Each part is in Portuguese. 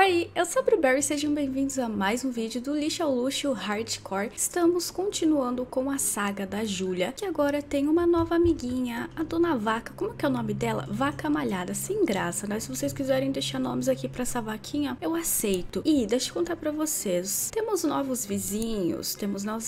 Oi, eu sou a Blueberry e sejam bem-vindos a mais um vídeo do Lixo ao Luxo Hardcore. Estamos continuando com a saga da Júlia, que agora tem uma nova amiguinha, a Dona Vaca. Como que é o nome dela? Vaca Malhada, sem graça, né? Se vocês quiserem deixar nomes aqui pra essa vaquinha, eu aceito. E deixa eu contar pra vocês, temos novos vizinhos,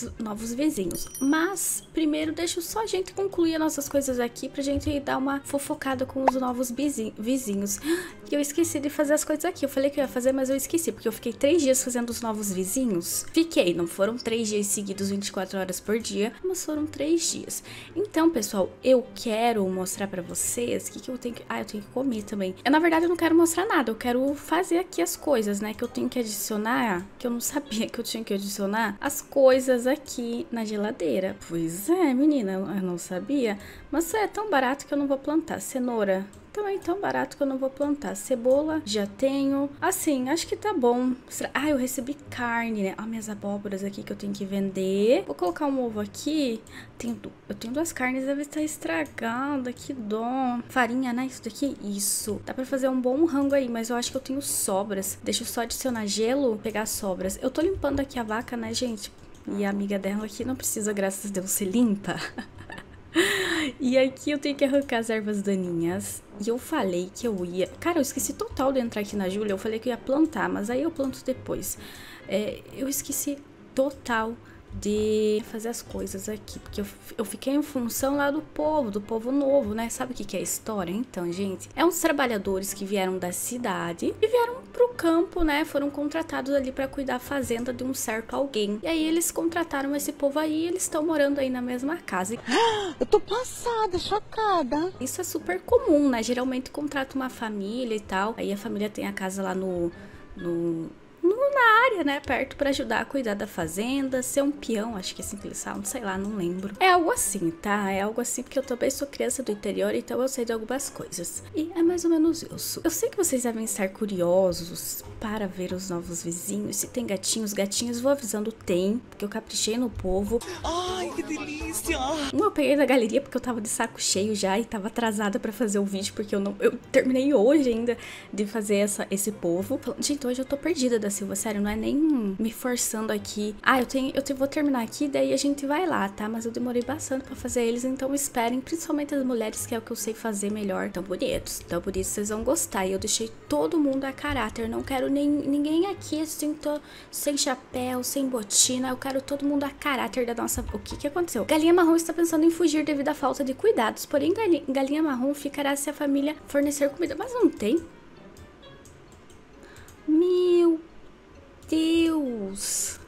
mas primeiro deixa só a gente concluir as nossas coisas aqui pra gente dar uma fofocada com os novos vizinhos. E eu esqueci de fazer as coisas aqui. Eu falei que eu ia fazer, mas eu esqueci, porque eu fiquei 3 dias fazendo os novos vizinhos. Fiquei, não foram 3 dias seguidos, 24 horas por dia, mas foram 3 dias. Então, pessoal, eu quero mostrar pra vocês o que eu tenho que... Ah, eu tenho que comer também. Na verdade, eu não quero mostrar nada, eu quero fazer aqui as coisas, né? Que eu tenho que adicionar, que eu não sabia que eu tinha que adicionar as coisas aqui na geladeira. Pois é, menina, eu não sabia. Mas é tão barato que eu não vou plantar. Cenoura também tão barato que eu não vou plantar. Cebola, já tenho. Assim, acho que tá bom. Ah, eu recebi carne, né? Ah, minhas abóboras aqui que eu tenho que vender. Vou colocar um ovo aqui. Eu tenho 2 carnes, deve estar estragada. Que dó. Farinha, né? Isso daqui? Isso. Dá pra fazer um bom rango aí, mas eu acho que eu tenho sobras. Deixa eu só adicionar gelo, pegar as sobras. Eu tô limpando aqui a vaca, né, gente? E a amiga dela aqui não precisa, graças a Deus, ser limpa. E aqui eu tenho que arrancar as ervas daninhas. E eu falei que eu ia... Cara, eu esqueci total de entrar aqui na Júlia. Eu falei que eu ia plantar, mas aí eu planto depois. Eu esqueci total de fazer as coisas aqui, porque eu fiquei em função lá do povo novo, né? Sabe o que é a história? Então, gente, é uns trabalhadores que vieram da cidade e vieram pro campo, né? Foram contratados ali pra cuidar da fazenda de um certo alguém. E aí eles contrataram esse povo aí e eles estão morando aí na mesma casa. Eu tô passada, chocada. Isso é super comum, né? Geralmente contrata uma família e tal, aí a família tem a casa lá na área, né, perto, pra ajudar a cuidar da fazenda, ser um peão, acho que é assim que eles falam, sei lá, não lembro. É algo assim, tá? É algo assim, porque eu também sou criança do interior, então eu sei de algumas coisas. E é mais ou menos isso. Eu sei que vocês devem estar curiosos para ver os novos vizinhos, se tem gatinhos, vou avisando, tem, porque eu caprichei no povo. Ai, que delícia! Eu peguei na galeria porque eu tava de saco cheio já e tava atrasada pra fazer o vídeo, porque eu terminei hoje ainda de fazer esse povo. Gente, hoje eu tô perdida da Silva, sério, não é nem me forçando aqui. Ah, vou terminar aqui, daí a gente vai lá, tá? Mas eu demorei bastante pra fazer eles, então esperem, principalmente as mulheres, que é o que eu sei fazer melhor. Tão bonitos, vocês vão gostar. E eu deixei todo mundo a caráter, não quero ninguém aqui assim, tô sem chapéu, sem botina, eu quero todo mundo a caráter da nossa... O que aconteceu? Galinha Marrom está pensando em fugir devido à falta de cuidados, porém Galinha Marrom ficará se a família fornecer comida. Mas não tem? Meu Deus!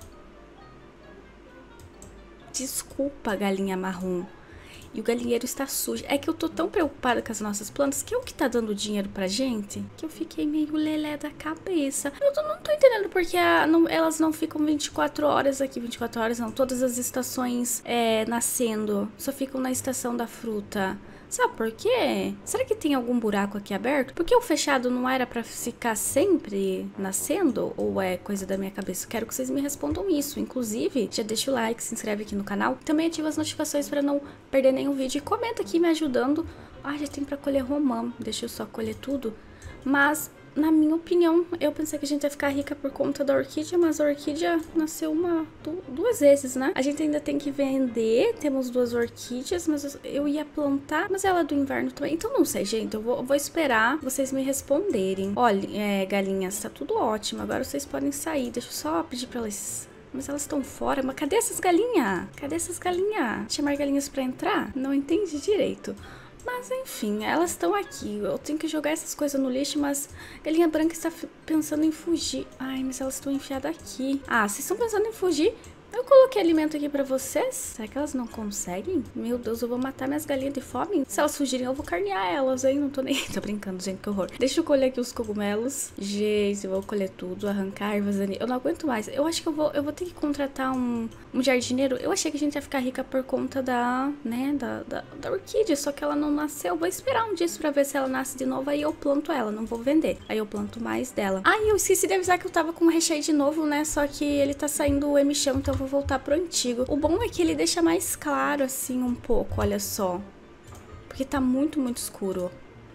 Desculpa, Galinha Marrom. E o galinheiro está sujo. É que eu tô tão preocupada com as nossas plantas, que é o que tá dando dinheiro pra gente, que eu fiquei meio lelé da cabeça. Eu não tô entendendo porque elas não ficam 24 horas aqui. 24 horas não, todas as estações nascendo. Só ficam na estação da fruta. Sabe por quê? Será que tem algum buraco aqui aberto? Porque o fechado não era pra ficar sempre nascendo? Ou é coisa da minha cabeça? Eu quero que vocês me respondam isso. Inclusive, já deixa o like, se inscreve aqui no canal. Também ativa as notificações pra não perder nenhum vídeo. E comenta aqui me ajudando. Ah, já tem pra colher romã. Deixa eu só colher tudo. Mas... na minha opinião, eu pensei que a gente ia ficar rica por conta da orquídea, mas a orquídea nasceu 2 vezes, né? A gente ainda tem que vender, temos 2 orquídeas, mas eu ia plantar, mas ela é do inverno também. Então não sei, gente, eu vou esperar vocês me responderem. Olha, galinhas, tá tudo ótimo, agora vocês podem sair. Deixa eu só pedir pra elas... Mas elas estão fora. Mas cadê essas galinhas? Cadê essas galinhas? Chamar galinhas pra entrar? Não entendi direito. Mas enfim, elas estão aqui. Eu tenho que jogar essas coisas no lixo, mas a galinha branca está pensando em fugir. Ai, mas elas estão enfiadas aqui. Ah, vocês estão pensando em fugir? Eu coloquei alimento aqui pra vocês. Será que elas não conseguem? Meu Deus, eu vou matar minhas galinhas de fome. Se elas fugirem, eu vou carnear elas, hein? Não tô nem... Tô brincando, gente, que horror. Deixa eu colher aqui os cogumelos. Gente, eu vou colher tudo, arrancar ervas daninhas. Eu não aguento mais. Eu acho que eu vou ter que contratar um jardineiro. Eu achei que a gente ia ficar rica por conta da orquídea, só que ela não nasceu. Eu vou esperar um dia pra ver se ela nasce de novo, aí eu planto ela, não vou vender. Aí eu planto mais dela. Ai, eu esqueci de avisar que eu tava com o recheio de novo, né? Só que ele tá saindo o emichão, então eu vou voltar pro antigo. O bom é que ele deixa mais claro, assim, um pouco, olha só. Porque tá muito, muito escuro.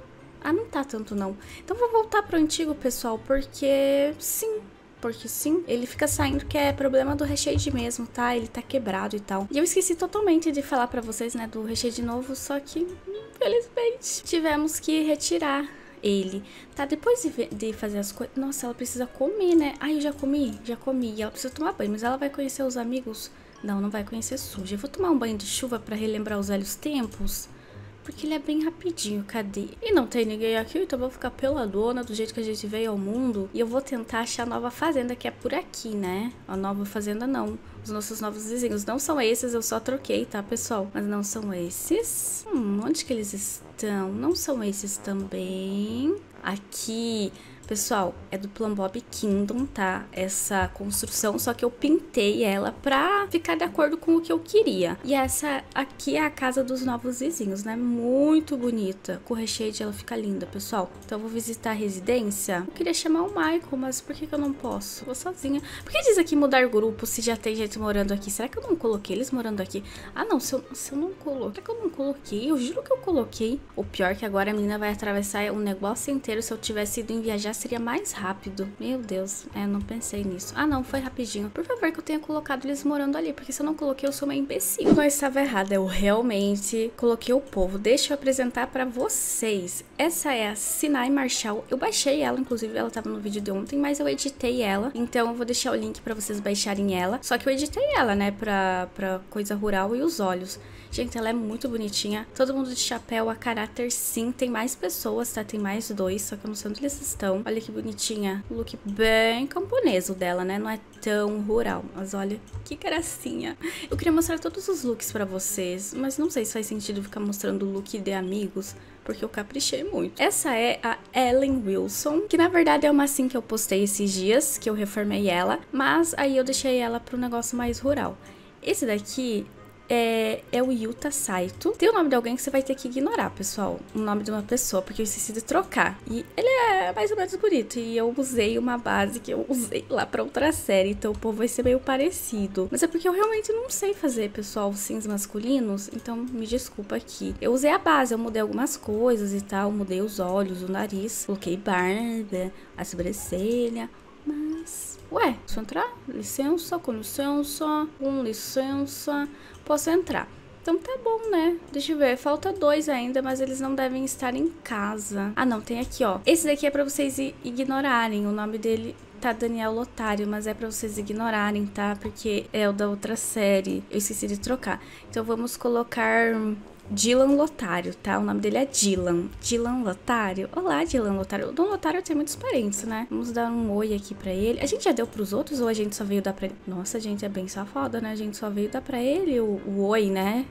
Ah, não tá tanto não. Então vou voltar pro antigo, pessoal, porque sim. Porque sim, ele fica saindo que é problema do recheio mesmo, tá? Ele tá quebrado e tal. E eu esqueci totalmente de falar pra vocês, né, do recheio de novo, só que, infelizmente, tivemos que retirar ele. Tá, depois de fazer as coisas... Nossa, ela precisa comer, né? Ai, eu já comi. E ela precisa tomar banho, mas ela vai conhecer os amigos? Não, não vai conhecer suja. Eu vou tomar um banho de chuva pra relembrar os velhos tempos. Porque ele é bem rapidinho, cadê? E não tem ninguém aqui, então eu vou ficar peladona do jeito que a gente veio ao mundo. E eu vou tentar achar a nova fazenda, que é por aqui, né? A nova fazenda não. Os nossos novos vizinhos não são esses, eu só troquei, tá, pessoal? Mas não são esses. Onde que eles estão? Não são esses também. Aqui... Pessoal, é do Plumbob Kingdom, tá? Essa construção, só que eu pintei ela pra ficar de acordo com o que eu queria. E essa aqui é a casa dos novos vizinhos, né? Muito bonita. Com o recheio ela fica linda, pessoal. Então eu vou visitar a residência. Eu queria chamar o Michael, mas por que eu não posso? Vou sozinha. Por que diz aqui mudar grupo se já tem gente morando aqui? Será que eu não coloquei eles morando aqui? Ah, não. Se eu não coloquei... Será que eu não coloquei? Eu juro que eu coloquei. O pior é que agora a menina vai atravessar um negócio inteiro. Se eu tivesse ido em viajar, seria mais rápido. Meu Deus, não pensei nisso. Ah, não, foi rapidinho. Por favor, que eu tenha colocado eles morando ali, porque se eu não coloquei, eu sou uma imbecil. Eu não estava errada, eu realmente coloquei o povo. Deixa eu apresentar pra vocês. Essa é a Sinai Marshall. Eu baixei ela, inclusive ela tava no vídeo de ontem, mas eu editei ela. Então eu vou deixar o link pra vocês baixarem ela. Só que eu editei ela, né, pra coisa rural e os olhos. Gente, ela é muito bonitinha. Todo mundo de chapéu, a caráter sim. Tem mais pessoas, tá? Tem mais 2, só que eu não sei onde eles estão. Olha que bonitinha. O look bem camponês o dela, né? Não é tão rural. Mas olha que gracinha. Eu queria mostrar todos os looks pra vocês, mas não sei se faz sentido ficar mostrando o look de amigos, porque eu caprichei muito. Essa é a Ellen Wilson, que na verdade é uma assim que eu postei esses dias, que eu reformei ela, mas aí eu deixei ela pro negócio mais rural. Esse daqui... É o Yuta Saito. Tem o nome de alguém que você vai ter que ignorar, pessoal. O nome de uma pessoa, porque eu esqueci de trocar. E ele é mais ou menos bonito. E eu usei uma base que eu usei lá pra outra série. Então o povo vai ser meio parecido. Mas é porque eu realmente não sei fazer, pessoal, sims masculinos. Então me desculpa aqui. Eu usei a base, eu mudei algumas coisas e tal. Mudei os olhos, o nariz. Coloquei barba, a sobrancelha. Mas... Ué, posso entrar? Licença, com licença, com licença. Posso entrar. Então tá bom, né? Deixa eu ver. Falta 2 ainda, mas eles não devem estar em casa. Ah, não. Tem aqui, ó. Esse daqui é pra vocês ignorarem. O nome dele tá Daniel Lotário, mas é pra vocês ignorarem, tá? Porque é o da outra série. Eu esqueci de trocar. Então vamos colocar... Dylan Lotário, tá? O nome dele é Dylan. Dylan Lotário. Olá, Dylan Lotário. O Dom Lotário tem muitos parentes, né? Vamos dar um oi aqui pra ele. A gente já deu pros outros ou a gente só veio dar pra ele? Nossa, gente, é bem safada, né? A gente só veio dar pra ele o oi, né?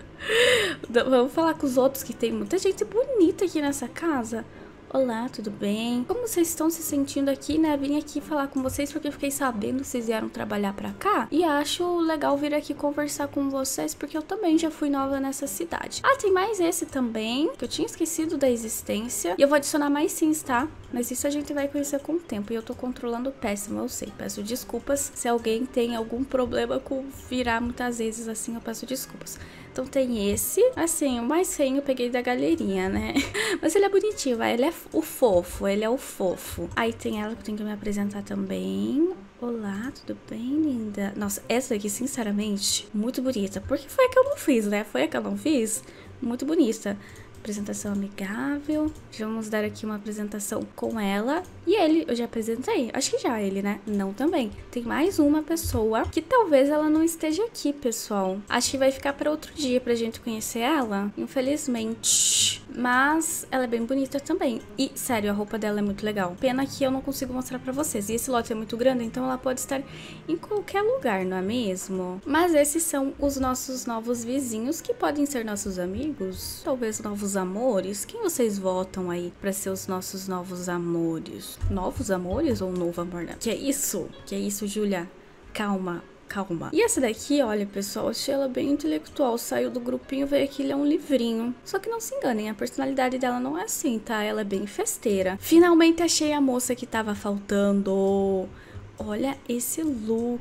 Vamos falar com os outros, que tem muita gente bonita aqui nessa casa. Olá, tudo bem? Como vocês estão se sentindo aqui, né? Vim aqui falar com vocês porque eu fiquei sabendo que vocês vieram trabalhar pra cá. E acho legal vir aqui conversar com vocês, porque eu também já fui nova nessa cidade. Ah, tem mais esse também, que eu tinha esquecido da existência. E eu vou adicionar mais sims, tá? Mas isso a gente vai conhecer com o tempo. E eu tô controlando péssimo, eu sei. Peço desculpas se alguém tem algum problema com virar muitas vezes assim, eu peço desculpas. Então tem esse, assim, o mais feio eu peguei da galerinha, né? Mas ele é bonitinho, vai. Ele é o fofo, ele é o fofo. Aí tem ela que eu tenho que me apresentar também. Olá, tudo bem, linda? Nossa, essa aqui, sinceramente, muito bonita. Porque foi a que eu não fiz, né? Foi a que eu não fiz. Muito bonita. Apresentação amigável. Vamos dar aqui uma apresentação com ela. E ele, eu já apresentei. Acho que já ele, né? Não também. Tem mais uma pessoa que talvez ela não esteja aqui, pessoal. Acho que vai ficar para outro dia pra gente conhecer ela. Infelizmente. Mas ela é bem bonita também. E, sério, a roupa dela é muito legal. Pena que eu não consigo mostrar pra vocês. E esse lote é muito grande, então ela pode estar em qualquer lugar, não é mesmo? Mas esses são os nossos novos vizinhos, que podem ser nossos amigos. Talvez novos amores. Quem vocês votam aí pra ser os nossos novos amores? Novos amores ou novo amor? Né? Que é isso? Que é isso, Júlia? Calma. Calma. E essa daqui, olha, pessoal, achei ela bem intelectual. Saiu do grupinho, veio aqui ler um livrinho. Só que não se enganem, a personalidade dela não é assim, tá? Ela é bem festeira. Finalmente achei a moça que tava faltando. Olha esse look.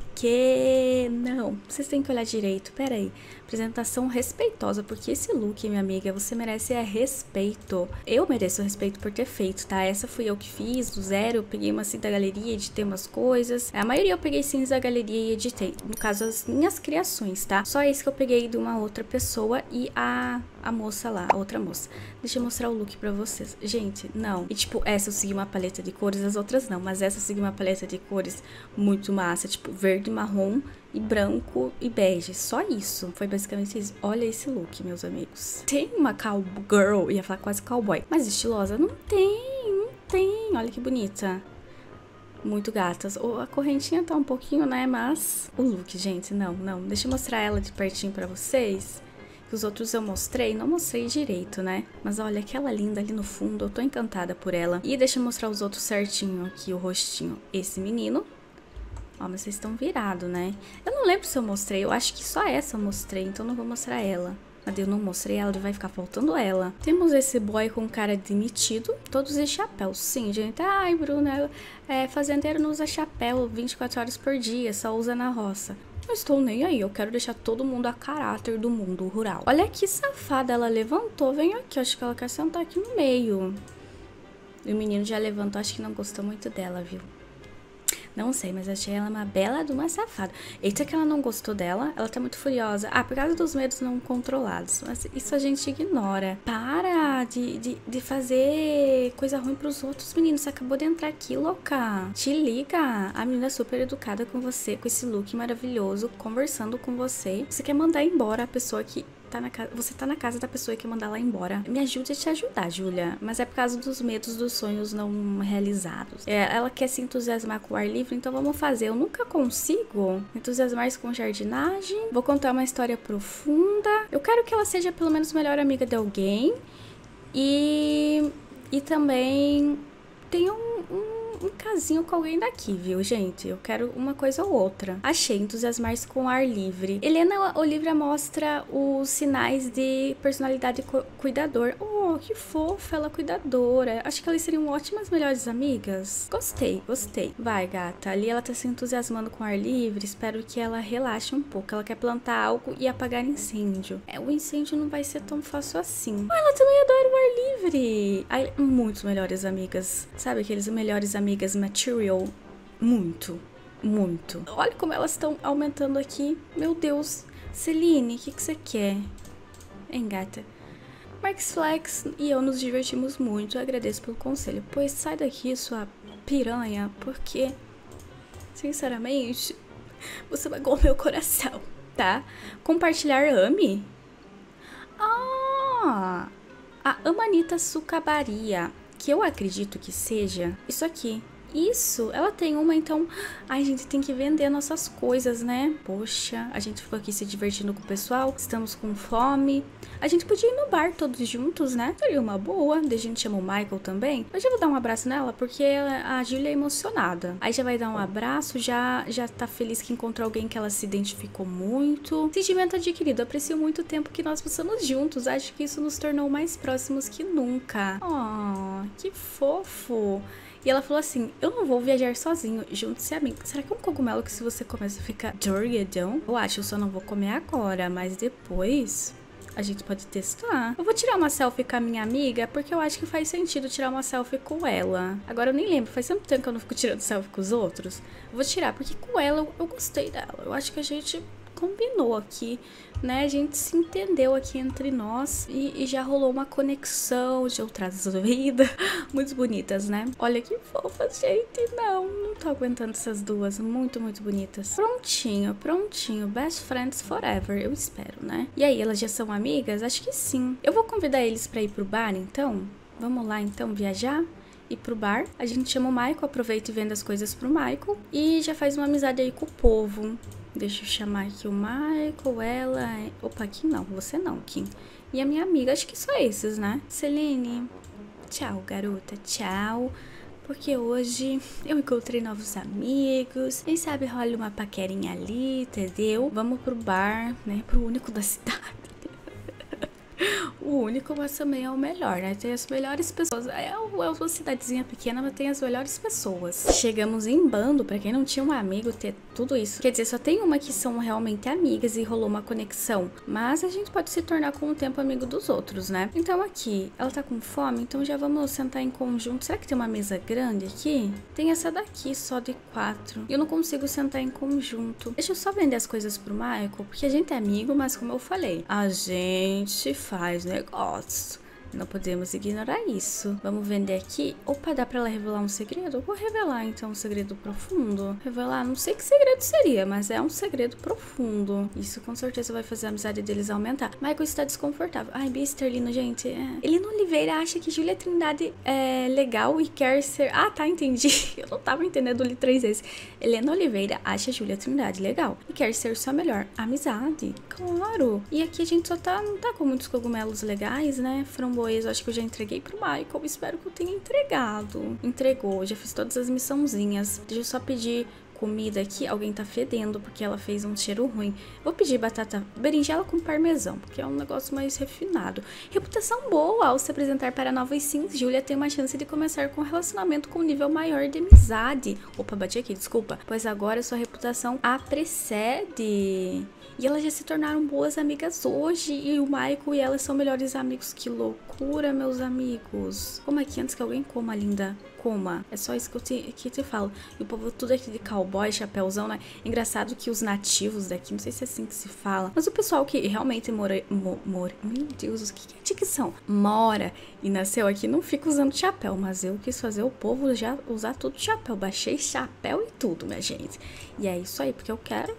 Não, vocês têm que olhar direito. Pera aí. Apresentação respeitosa, porque esse look, minha amiga, você merece respeito. Eu mereço respeito por ter feito, tá? Essa fui eu que fiz, do zero. Eu peguei uma cinta da galeria, editei umas coisas. A maioria eu peguei cinza da galeria e editei. No caso, as minhas criações, tá? Só esse que eu peguei de uma outra pessoa e a moça lá, a outra moça. Deixa eu mostrar o look pra vocês. Gente, não. E tipo, essa eu segui uma paleta de cores, as outras não. Mas essa eu segui uma paleta de cores muito massa. Tipo, verde, marrom e branco e bege. Só isso. Foi basicamente isso. Olha esse look, meus amigos. Tem uma cowgirl, ia falar quase cowboy, mas estilosa? Não tem, não tem. Olha que bonita. Muito gatas. A correntinha tá um pouquinho, né? Mas o look, gente, não. Deixa eu mostrar ela de pertinho pra vocês. Que os outros eu mostrei, não mostrei direito, né? Mas olha, aquela linda ali no fundo, eu tô encantada por ela. E deixa eu mostrar os outros certinho aqui, o rostinho. Esse menino. Ó, mas vocês estão virados, né? Eu não lembro se eu mostrei, eu acho que só essa eu mostrei, então não vou mostrar ela. Mas eu não mostrei ela, vai ficar faltando ela. Temos esse boy com cara demitido, todos de chapéu. Sim, gente. Ai, Bruna, fazendeiro não usa chapéu 24 horas por dia, só usa na roça. Não estou nem aí, eu quero deixar todo mundo a caráter do mundo rural. Olha que safada, ela levantou, vem aqui, acho que ela quer sentar aqui no meio. E o menino já levantou, acho que não gostou muito dela, viu? Não sei, mas achei ela uma bela de uma safada. Eita que ela não gostou dela, ela tá muito furiosa. Ah, por causa dos medos não controlados. Mas isso a gente ignora. Para de fazer coisa ruim pros outros, meninos. Você acabou de entrar aqui, louca. Te liga. A menina é super educada com você, com esse look maravilhoso, conversando com você. Você quer mandar embora a pessoa que... Você tá na casa da pessoa que mandar ela embora. Me ajude a te ajudar, Júlia. Mas é por causa dos medos dos sonhos não realizados. Ela quer se entusiasmar com o ar livre, então vamos fazer. Eu nunca consigo entusiasmar-se com jardinagem. Vou contar uma história profunda. Eu quero que ela seja pelo menos melhor amiga de alguém. E também tenha um casinho com alguém daqui, viu, gente? Eu quero uma coisa ou outra. Achei, entusiasmar-se com ar livre. Helena Olivia mostra os sinais de personalidade cuidador. Oh, que fofa, ela cuidadora. Acho que elas seriam ótimas melhores amigas. Gostei. Vai, gata. Ali ela tá se entusiasmando com ar livre. Espero que ela relaxe um pouco. Ela quer plantar algo e apagar incêndio. O incêndio não vai ser tão fácil assim. Oh, ela também adora o ar livre. Ai, muito melhores amigas. Sabe aqueles melhores amigas material? Muito. Olha como elas estão aumentando aqui. Meu Deus. Celine, o que você quer? Hein, gata? Marx Flex e eu nos divertimos muito. Eu agradeço pelo conselho. Pois sai daqui, sua piranha, porque, sinceramente, você magoou meu coração, tá? Compartilhar ame? Ah! A Amanita Sucabaria, que eu acredito que seja isso aqui. Isso, ela tem uma, então... Ai, gente, tem que vender nossas coisas, né? Poxa, a gente ficou aqui se divertindo com o pessoal, estamos com fome. A gente podia ir no bar todos juntos, né? Seria uma boa. Daí a gente chama o Michael também. Eu já vou dar um abraço nela, porque a Júlia é emocionada. Aí já vai dar um abraço, já tá feliz que encontrou alguém que ela se identificou muito. Sentimento adquirido, aprecio muito o tempo que nós passamos juntos. Acho que isso nos tornou mais próximos que nunca. Oh, que fofo. E ela falou assim, eu não vou viajar sozinho, junte-se a mim. Será que é um cogumelo que se você começa a ficar drogedão? Eu acho, eu só não vou comer agora, mas depois a gente pode testar. Eu vou tirar uma selfie com a minha amiga, porque eu acho que faz sentido tirar uma selfie com ela. Agora eu nem lembro, faz tanto tempo que eu não fico tirando selfie com os outros. Eu vou tirar, porque com ela eu gostei dela. Eu acho que a gente combinou aqui, né? A gente se entendeu aqui entre nós e já rolou uma conexão de outras vidas muito bonitas, né? Olha que fofas, gente. Não tô aguentando essas duas, muito bonitas. Prontinho, best friends forever, eu espero, né? E aí, elas já são amigas? Acho que sim. Eu vou convidar eles pra ir pro bar, então. Vamos lá, então, viajar? Ir pro bar, a gente chama o Michael, aproveita e vende as coisas pro Michael e já faz uma amizade aí com o povo. Deixa eu chamar aqui o Michael, ela... Opa, aqui não, você não, Kim. E a minha amiga, acho que só esses, né? Celine, tchau, garota, tchau. Porque hoje eu encontrei novos amigos. Quem sabe rola uma paquerinha ali, entendeu? Vamos pro bar, né? Pro único da cidade. o único, mas também é o melhor, né? Tem as melhores pessoas. É uma cidadezinha pequena, mas tem as melhores pessoas. Chegamos em bando, pra quem não tinha um amigo, ter tudo isso. Quer dizer, só tem uma que são realmente amigas e rolou uma conexão. Mas a gente pode se tornar com o tempo amigo dos outros, né? Então aqui, ela tá com fome, então já vamos sentar em conjunto. Será que tem uma mesa grande aqui? Tem essa daqui, só de 4. E eu não consigo sentar em conjunto. Deixa eu só vender as coisas pro Michael, porque a gente é amigo, mas como eu falei, a gente faz negócio. Não podemos ignorar isso. Vamos vender aqui. Opa, dá pra ela revelar um segredo? Eu vou revelar, então, um segredo profundo. Revelar, não sei que segredo seria, mas é um segredo profundo. Isso com certeza vai fazer a amizade deles aumentar. Michael está desconfortável. Ai, Bia Sterlino, gente. Helena Oliveira acha que Júlia Trindade é legal e quer ser... Ah, tá, entendi. Eu não tava entendendo, li 3 vezes. Helena Oliveira acha Júlia Trindade legal e quer ser sua melhor amizade. Claro. E aqui a gente só não tá com muitos cogumelos legais, né? Framboesa, eu acho que eu já entreguei pro Michael. Espero que eu tenha entregado. Entregou, já fiz todas as missãozinhas. Deixa eu só pedir comida aqui. Alguém tá fedendo porque ela fez um cheiro ruim. Vou pedir batata berinjela com parmesão, porque é um negócio mais refinado. Reputação boa. Ao se apresentar para novos sims, Júlia tem uma chance de começar com um relacionamento com um nível maior de amizade. Opa, bati aqui, desculpa. Pois agora sua reputação a precede. E elas já se tornaram boas amigas hoje. E o Michael e ela são melhores amigos. Que loucura, meus amigos. Coma aqui antes que alguém coma, linda. Coma. É só isso que eu te falo. E o povo tudo aqui de cowboy, chapéuzão, né? Engraçado que os nativos daqui, não sei se é assim que se fala, mas o pessoal que realmente mora... Meu Deus, o que é dicção? Mora e nasceu aqui não fica usando chapéu. Mas eu quis fazer o povo já usar tudo chapéu. Baixei chapéu e tudo, minha gente. E é isso aí, porque eu quero.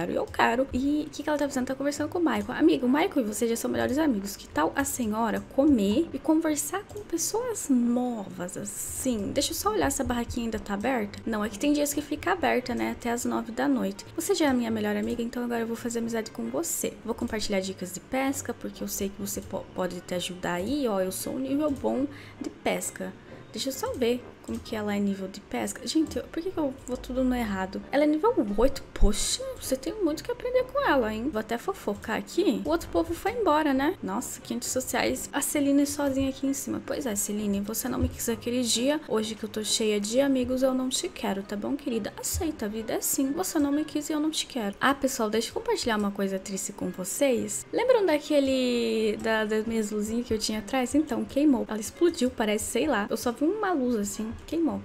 E o que ela tá fazendo? Tá conversando com o Michael. Amigo, o Michael e você já são melhores amigos. Que tal a senhora comer e conversar com pessoas novas, assim? Deixa eu só olhar se a barraquinha ainda tá aberta. Não, é que tem dias que fica aberta, né? Até as 9 da noite. Você já é a minha melhor amiga, então agora eu vou fazer amizade com você. Vou compartilhar dicas de pesca, porque eu sei que você pode te ajudar aí, ó. Eu sou um nível bom de pesca. Deixa eu só ver como que ela é nível de pesca. Gente, por que eu vou tudo no errado? Ela é nível 8. Poxa, você tem muito que aprender com ela, hein? Vou até fofocar aqui. O outro povo foi embora, né? Nossa, que antissociais. A Celine sozinha aqui em cima. Pois é, Celine, você não me quis aquele dia. Hoje que eu tô cheia de amigos, eu não te quero, tá bom, querida? Aceita, a vida é assim. Você não me quis e eu não te quero. Ah, pessoal, deixa eu compartilhar uma coisa triste com vocês. Lembram daquele... das minhas luzinhas que eu tinha atrás? Então, queimou. Ela explodiu, parece, sei lá. Eu só vi uma luz assim. Queimou.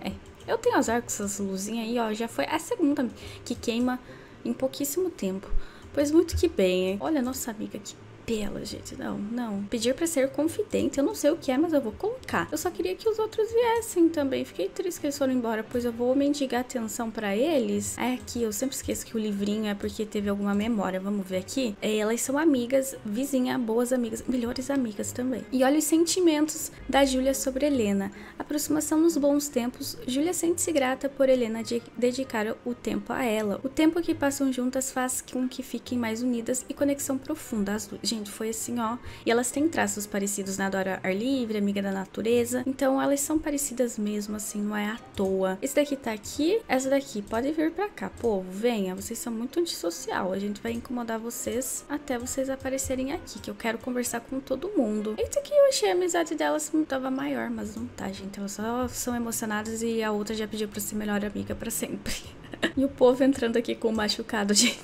Eu tenho azar com essas luzinhas aí, ó. Já foi a segunda que queima em pouquíssimo tempo. Pois muito que bem, hein? Olha a nossa amiga aqui. Bela, gente. Não. Pedir pra ser confidente. Eu não sei o que é, mas eu vou colocar. Eu só queria que os outros viessem também. Fiquei triste que eles foram embora, pois eu vou mendigar atenção pra eles. É aqui, eu sempre esqueço que o livrinho é porque teve alguma memória. Vamos ver aqui. Elas são amigas, vizinha, boas amigas, melhores amigas também. E olha os sentimentos da Júlia sobre Helena. Aproximação nos bons tempos. Júlia sente-se grata por Helena de dedicar o tempo a ela. O tempo que passam juntas faz com que fiquem mais unidas e conexão profunda. As duas. Gente, foi assim, ó. E elas têm traços parecidos, né? Adora ar livre, amiga da natureza. Então, elas são parecidas mesmo, assim, não é à toa. Esse daqui tá aqui, essa daqui pode vir pra cá. Povo, venha, vocês são muito antissocial. A gente vai incomodar vocês até vocês aparecerem aqui, que eu quero conversar com todo mundo. Eita, que eu achei a amizade delas não tava maior, mas não tá, gente. Elas só são emocionadas e a outra já pediu pra ser melhor amiga pra sempre. E o povo entrando aqui com o machucado, gente.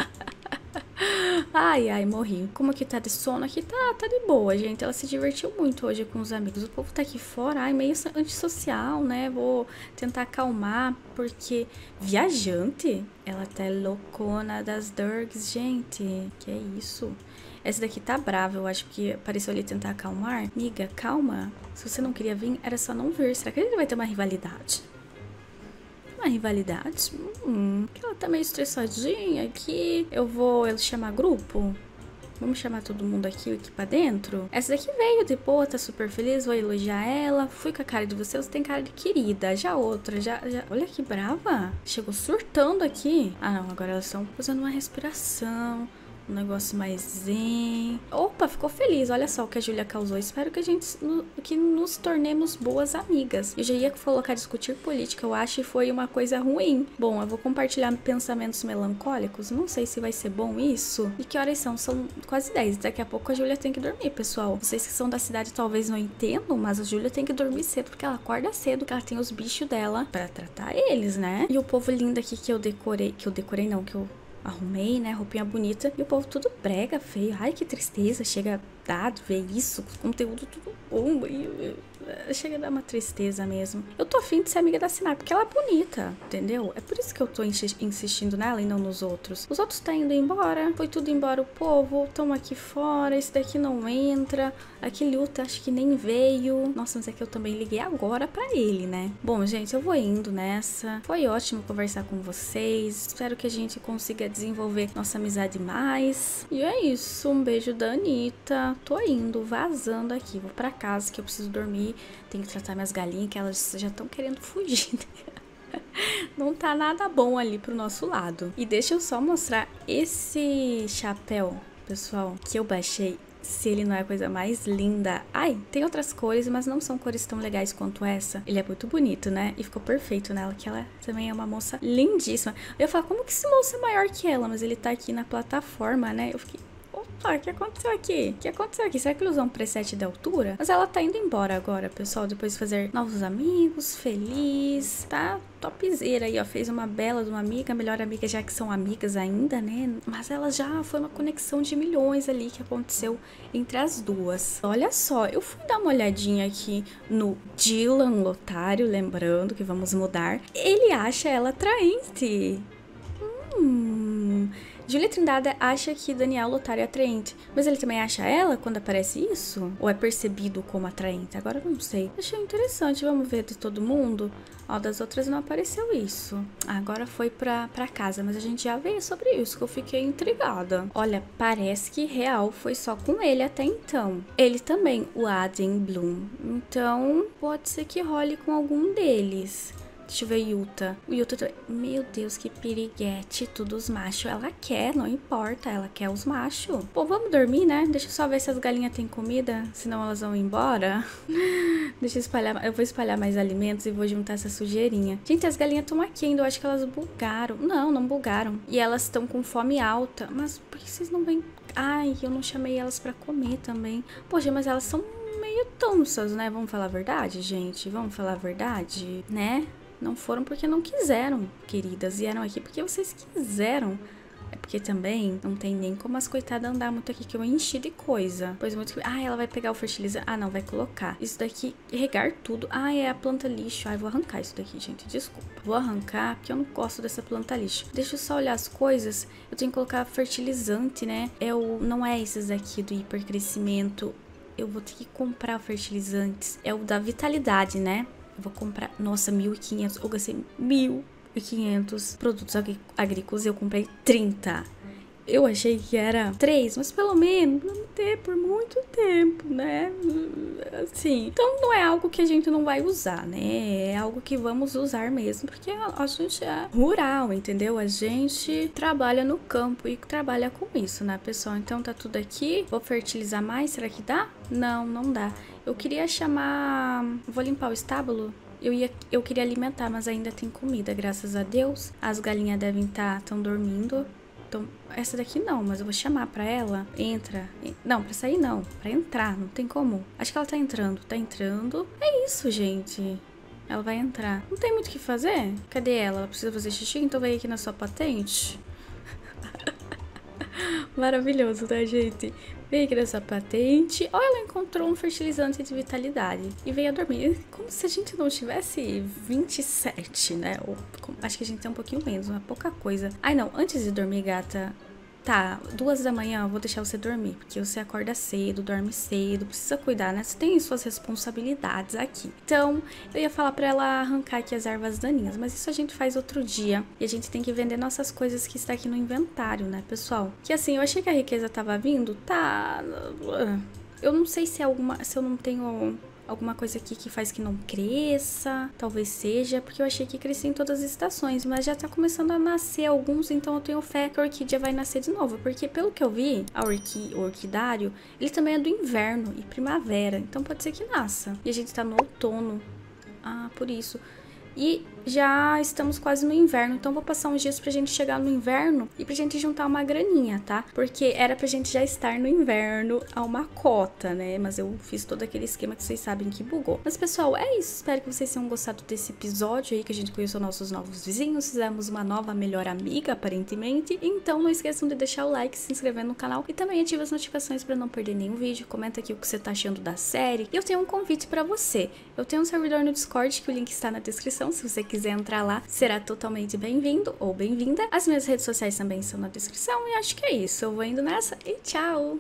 Ai, morri. Como que tá de sono aqui? Tá de boa, gente. Ela se divertiu muito hoje com os amigos. O povo tá aqui fora, ai, meio antissocial, né? Vou tentar acalmar, porque viajante, ela tá loucona das Durgs, gente. Que é isso? Essa daqui tá brava, eu acho que apareceu ali tentar acalmar. Amiga, calma. Se você não queria vir, era só não vir. Será que a gente vai ter uma rivalidade? Uma rivalidade? Que ela tá meio estressadinha aqui. Eu vou chamar grupo? Vamos chamar todo mundo aqui pra dentro? Essa daqui veio de boa, tá super feliz, vou elogiar ela. Fui com a cara de você tem cara de querida. Já outra, já... Olha que brava. Chegou surtando aqui. Ah, não, agora elas estão fazendo uma respiração. Um negócio mais zen. Opa, ficou feliz. Olha só o que a Júlia causou. Espero que que nos tornemos boas amigas. Eu já ia colocar discutir política, eu acho, e foi uma coisa ruim. Bom, eu vou compartilhar pensamentos melancólicos. Não sei se vai ser bom isso. E que horas são? São quase 10. Daqui a pouco a Júlia tem que dormir, pessoal. Vocês que são da cidade talvez não entendam, mas a Júlia tem que dormir cedo, porque ela acorda cedo, que ela tem os bichos dela pra tratar eles, né? E o povo lindo aqui que eu decorei não, que eu arrumei, né, roupinha bonita, e o povo tudo brega, feio. Ai, que tristeza, chega dado ver isso, conteúdo tudo bom, chega a dar uma tristeza mesmo. Eu tô afim de ser amiga da Sinai, porque ela é bonita, entendeu? É por isso que eu tô insistindo nela e não nos outros. Os outros tá indo embora, foi tudo embora o povo, tão aqui fora, esse daqui não entra, aquele outro acho que nem veio. Nossa, mas é que eu também liguei agora pra ele, né? Bom, gente, eu vou indo nessa. Foi ótimo conversar com vocês, espero que a gente consiga desenvolver nossa amizade mais. E é isso, um beijo da Anitta. Tô indo, vazando aqui, vou pra casa que eu preciso dormir. Tenho que tratar minhas galinhas, que elas já estão querendo fugir, né? Não tá nada bom ali pro nosso lado. E deixa eu só mostrar esse chapéu, pessoal, que eu baixei. Se ele não é a coisa mais linda. Ai, tem outras cores, mas não são cores tão legais quanto essa. Ele é muito bonito, né? E ficou perfeito nela, que ela também é uma moça lindíssima. Eu ia falar, como que esse moço é maior que ela? Mas ele tá aqui na plataforma, né? Eu fiquei... Opa, o que aconteceu aqui? O que aconteceu aqui? Será que ele usou um preset de altura? Mas ela tá indo embora agora, pessoal. Depois de fazer novos amigos, feliz. Tá topzera aí, ó. Fez uma bela de uma amiga, melhor amiga, já que são amigas ainda, né? Mas ela já foi uma conexão de milhões ali que aconteceu entre as duas. Olha só, eu fui dar uma olhadinha aqui no Dylan Lotário, lembrando que vamos mudar. Ele acha ela atraente. Júlia Trindade acha que Daniel Lotário é atraente, mas ele também acha ela quando aparece isso? Ou é percebido como atraente? Agora eu não sei. Achei interessante, vamos ver de todo mundo. Ó, das outras não apareceu isso. Agora foi pra casa, mas a gente já veio sobre isso, que eu fiquei intrigada. Olha, parece que real foi só com ele até então. Ele também, o Aden Bloom. Então, pode ser que role com algum deles. Deixa eu ver Yuta. O Yuta, meu Deus, que piriguete, tudo os machos. Ela quer, não importa, ela quer os machos. Pô, vamos dormir, né? Deixa eu só ver se as galinhas têm comida, senão elas vão embora. Deixa eu espalhar, eu vou espalhar mais alimentos e vou juntar essa sujeirinha. Gente, as galinhas estão aqui ainda, eu acho que elas bugaram. Não, não bugaram. E elas estão com fome alta. Mas por que vocês não vêm? Ai, eu não chamei elas pra comer também. Poxa, mas elas são meio tonsas, né? Vamos falar a verdade, gente? Vamos falar a verdade, né? Não foram porque não quiseram, queridas. Vieram aqui porque vocês quiseram. É porque também não tem nem como as coitadas andar muito aqui, que eu enchi de coisa. Pois muito que... Ah, ela vai pegar o fertilizante. Ah, não, vai colocar. Isso daqui, regar tudo. Ah, é a planta lixo. Ah, eu vou arrancar isso daqui, gente. Desculpa. Vou arrancar porque eu não gosto dessa planta lixo. Deixa eu só olhar as coisas. Eu tenho que colocar fertilizante, né? Não é esses daqui do hipercrescimento. Eu vou ter que comprar fertilizantes. É o da vitalidade, né? Eu vou comprar, nossa, 1.500, eu gastei 1.500 produtos agrícolas e eu comprei 30. Eu achei que era 3, mas pelo menos vamos ter por muito tempo, né? Assim, então não é algo que a gente não vai usar, né? É algo que vamos usar mesmo, porque a gente é rural, entendeu? A gente trabalha no campo e trabalha com isso, né, pessoal? Então tá tudo aqui. Vou fertilizar mais, será que dá? Não, não dá. Eu queria chamar... Vou limpar o estábulo. Eu queria alimentar, mas ainda tem comida, graças a Deus. As galinhas devem tão dormindo. Então, essa daqui não, mas eu vou chamar pra ela. Entra. Não, pra sair não. Pra entrar, não tem como. Acho que ela tá entrando. Tá entrando. É isso, gente. Ela vai entrar. Não tem muito o que fazer? Cadê ela? Ela precisa fazer xixi? Então vem aqui na sua patente. Maravilhoso, tá, gente? Veio aqui nessa patente. Ó, ela encontrou um fertilizante de vitalidade e veio a dormir. Como se a gente não tivesse 27, né? Ou, acho que a gente tem um pouquinho menos, uma pouca coisa. Ai, não. Antes de dormir, gata... Tá, 2 da manhã eu vou deixar você dormir, porque você acorda cedo, dorme cedo, precisa cuidar, né? Você tem suas responsabilidades aqui. Então, eu ia falar pra ela arrancar aqui as ervas daninhas, mas isso a gente faz outro dia. E a gente tem que vender nossas coisas que está aqui no inventário, né, pessoal? Que assim, eu achei que a riqueza tava vindo, tá... Eu não sei se é alguma... Se eu não tenho alguma coisa aqui que faz que não cresça, talvez seja, porque eu achei que crescia em todas as estações, mas já tá começando a nascer alguns, então eu tenho fé que a orquídea vai nascer de novo, porque pelo que eu vi, o orquidário, ele também é do inverno e primavera, então pode ser que nasça. E a gente tá no outono, por isso. E já estamos quase no inverno, então vou passar uns dias pra gente chegar no inverno e pra gente juntar uma graninha, tá? Porque era pra gente já estar no inverno a uma cota, né? Mas eu fiz todo aquele esquema que vocês sabem que bugou. Mas pessoal, é isso. Espero que vocês tenham gostado desse episódio aí, que a gente conheceu nossos novos vizinhos, fizemos uma nova melhor amiga, aparentemente. Então não esqueçam de deixar o like, se inscrever no canal e também ative as notificações pra não perder nenhum vídeo. Comenta aqui o que você tá achando da série. E eu tenho um convite pra você. Eu tenho um servidor no Discord, que o link está na descrição. Se você quiser entrar lá, será totalmente bem-vindo ou bem-vinda. As minhas redes sociais também estão na descrição. E acho que é isso. Eu vou indo nessa e tchau!